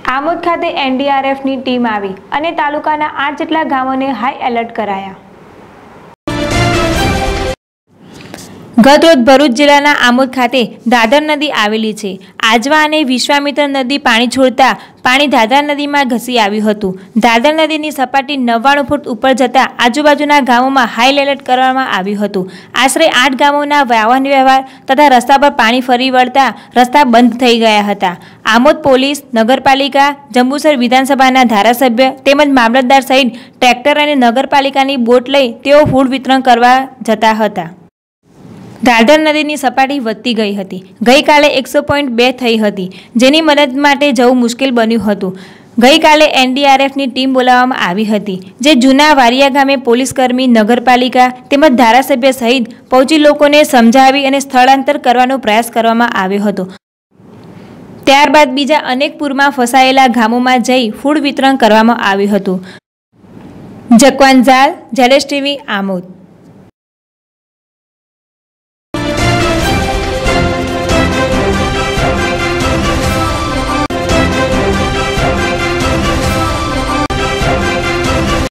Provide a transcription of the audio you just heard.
આમોદ ખાતે એનડીઆરએફની ટીમ આવી અને તાલુકાના 8 જેટલા ગામોને હાઈ એલર્ટ કરાયા। ગત રોજ ભરૂચ જિલ્લાના આમોદ ખાતે દાદર નદી આવેલી છે। આજવા અને વિશ્વામિત્ર નદી પાણી છોડતા પાણી દાદર નદીમાં ઘસી આવ્યું હતું। દાદર નદીની સપાટી 99 ફૂટ ઉપર જતા આજુબાજુના ગામોમાં હાઈ એલર્ટ કરવામાં આવ્યું હતું। આશરે 8 ગામોના વાહન વ્યવહાર તથા રસ્તા પર પાણી ફરી વળતા રસ્તા બંધ થઈ ગયા હતા। આમોદ પોલીસ, નગરપાલિકા, જંબુસર વિધાનસભાના ધારાસભ્ય તેમજ મામલતદાર સહિત ટ્રેક્ટર અને નગરપાલિકાની બોટ લઈ તેઓ ફૂડ વિતરણ કરવા જતા હતા। દાદર નદીની સપાટી વધતી ગઈ હતી। ગઈકાલે 100.2 થઈ હતી, જેની મદદ માટે જવું મુશ્કેલ બન્યું હતું। ગઈકાલે એનડીઆરએફની ટીમ બોલાવવામાં આવી હતી, જે જૂના વારિયા ગામે પોલીસકર્મી, નગરપાલિકા તેમજ ધારાસભ્ય સહિત પહોંચી લોકોને સમજાવી અને સ્થળાંતર કરવાનો પ્રયાસ કરવામાં આવ્યો હતો। ત્યારબાદ બીજા અનેક પૂરમાં ફસાયેલા ગામોમાં જઈ ફૂડ વિતરણ કરવામાં આવ્યું હતું। જકવાન ઝાલ, ZSTV, આમોદ।